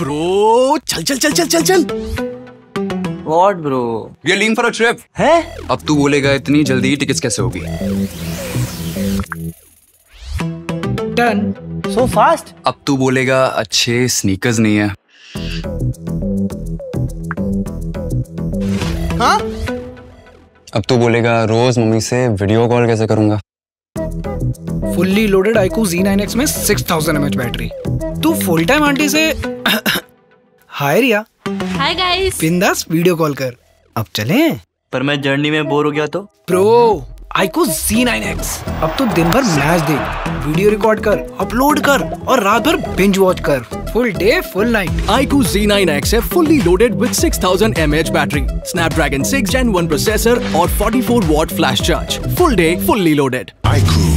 Bro चल चल चल चल चल चल। What bro? We are leaving for a trip. है? अब तू बोलेगा इतनी जल्दी टिकट्स कैसे होगी? Done. So fast? अब तू बोलेगा अच्छे स्नीकर्स नहीं है। हाँ? अब तू बोलेगा रोज मम्मी से वीडियो कॉल कैसे करूंगा? फुल्ली लोडेड iQOO Z9X में 6000 mAh बैटरी। तू फुल टाइम आंटी से हाय रिया। Hi guys. बिंदास वीडियो कॉल कर। अब चलें? पर मैं जर्नी में बोर हो गया तो? Pro iQOO Z9X। अब तो दिन भर मैच देख, वीडियो रिकॉर्ड कर, अपलोड कर और रात भर बिंज वॉच कर। Full day full night. iQOO Z9X है fully loaded with 6000 mAh battery, Snapdragon 6 Gen 1 processor और 44 watt flash charge. Full day fully loaded. iQOO